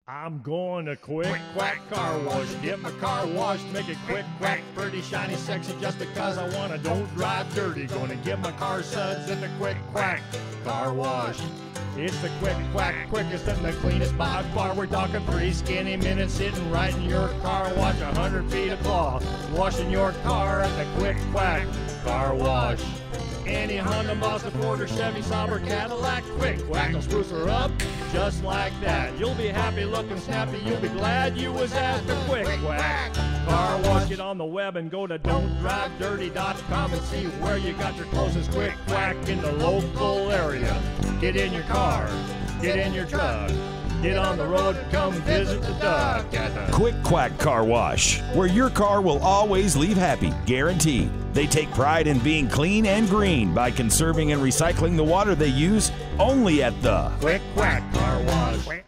I'm going to Quick Quack Car Wash. Get my car washed, make it quick, quack, pretty, shiny, sexy, just because I wanna. Don't drive dirty. Gonna get my car suds at the Quick Quack Car Wash. It's the Quick Quack, quickest and the cleanest by far. We're talking 3 skinny minutes sitting right in your car wash. 100 feet of cloth, washing your car at the Quick Quack Car Wash. Any Honda, Mazda, Ford, or Chevy, Saab, or Cadillac, Quick Quack will spruce her up just like that. You'll be happy, looking snappy, you'll be glad you was at the Quick Quack Car Wash. Get on the web and go to don'tdrivedirty.com and see where you got your closest Quick Quack in the local area. Get in your car, get in your truck, get on the road, come visit the duck at the Quick Quack Car Wash, where your car will always leave happy, guaranteed. They take pride in being clean and green by conserving and recycling the water they use, only at the Quick Quack Car Wash.